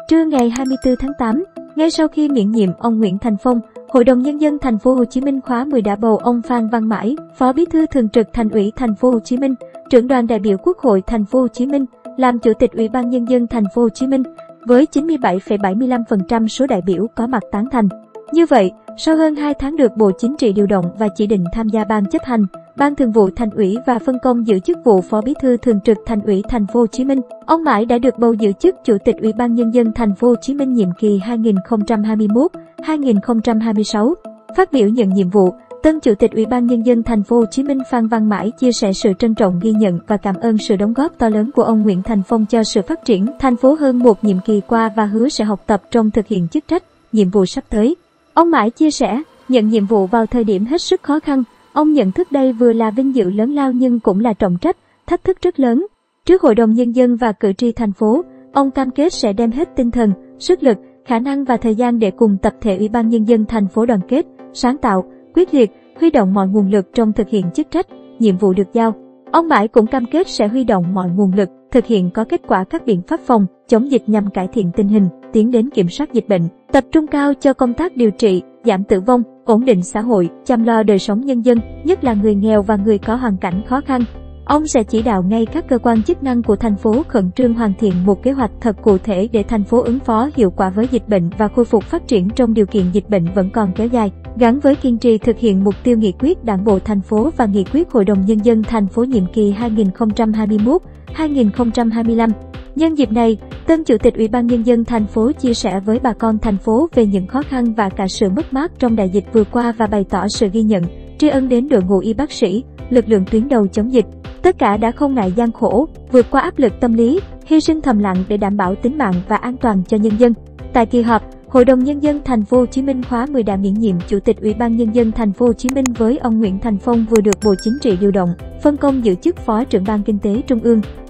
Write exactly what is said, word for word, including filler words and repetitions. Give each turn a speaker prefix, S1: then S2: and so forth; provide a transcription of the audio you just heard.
S1: Trưa ngày hai mươi tư tháng tám, ngay sau khi miễn nhiệm ông Nguyễn Thành Phong, Hội đồng Nhân dân Thành phố Hồ Chí Minh khóa mười đã bầu ông Phan Văn Mãi, Phó Bí thư Thường trực Thành ủy Thành phố Hồ Chí Minh, Trưởng đoàn đại biểu Quốc hội Thành phố Hồ Chí Minh, làm Chủ tịch Ủy ban Nhân dân Thành phố Hồ Chí Minh, với chín mươi bảy phẩy bảy mươi lăm phần trăm số đại biểu có mặt tán thành. Như vậy, sau hơn hai tháng được Bộ Chính trị điều động và chỉ định tham gia Ban chấp hành, Ban Thường vụ Thành ủy và phân công giữ chức vụ Phó Bí thư Thường trực Thành ủy Thành phố Hồ Chí Minh, ông Mãi đã được bầu giữ chức Chủ tịch Ủy ban Nhân dân Thành phố Hồ Chí Minh nhiệm kỳ hai nghìn không trăm hai mươi mốt đến hai nghìn không trăm hai mươi sáu. Phát biểu nhận nhiệm vụ, tân Chủ tịch Ủy ban Nhân dân Thành phố Hồ Chí Minh Phan Văn Mãi chia sẻ sự trân trọng, ghi nhận và cảm ơn sự đóng góp to lớn của ông Nguyễn Thành Phong cho sự phát triển thành phố hơn một nhiệm kỳ qua và hứa sẽ học tập trong thực hiện chức trách, nhiệm vụ sắp tới. Ông Mãi chia sẻ, nhận nhiệm vụ vào thời điểm hết sức khó khăn, ông nhận thức đây vừa là vinh dự lớn lao nhưng cũng là trọng trách, thách thức rất lớn. Trước Hội đồng Nhân dân và cử tri thành phố, ông cam kết sẽ đem hết tinh thần, sức lực, khả năng và thời gian để cùng tập thể Ủy ban Nhân dân thành phố đoàn kết, sáng tạo, quyết liệt, huy động mọi nguồn lực trong thực hiện chức trách, nhiệm vụ được giao. Ông Mãi cũng cam kết sẽ huy động mọi nguồn lực, thực hiện có kết quả các biện pháp phòng, chống dịch nhằm cải thiện tình hình, tiến đến kiểm soát dịch bệnh, tập trung cao cho công tác điều trị, giảm tử vong, ổn định xã hội, chăm lo đời sống nhân dân, nhất là người nghèo và người có hoàn cảnh khó khăn. Ông sẽ chỉ đạo ngay các cơ quan chức năng của thành phố khẩn trương hoàn thiện một kế hoạch thật cụ thể để thành phố ứng phó hiệu quả với dịch bệnh và khôi phục phát triển trong điều kiện dịch bệnh vẫn còn kéo dài, gắn với kiên trì thực hiện mục tiêu nghị quyết Đảng bộ thành phố và nghị quyết Hội đồng Nhân dân thành phố nhiệm kỳ hai nghìn không trăm hai mươi mốt đến hai nghìn không trăm hai mươi lăm. Nhân dịp này, tân Chủ tịch Ủy ban Nhân dân thành phố chia sẻ với bà con thành phố về những khó khăn và cả sự mất mát trong đại dịch vừa qua và bày tỏ sự ghi nhận, tri ân đến đội ngũ y bác sĩ, lực lượng tuyến đầu chống dịch. Tất cả đã không ngại gian khổ, vượt qua áp lực tâm lý, hy sinh thầm lặng để đảm bảo tính mạng và an toàn cho nhân dân. Tại kỳ họp, Hội đồng Nhân dân Thành phố Hồ Chí Minh khóa mười đã miễn nhiệm Chủ tịch Ủy ban Nhân dân Thành phố Hồ Chí Minh với ông Nguyễn Thành Phong vừa được Bộ Chính trị điều động, phân công giữ chức Phó trưởng Ban Kinh tế Trung ương.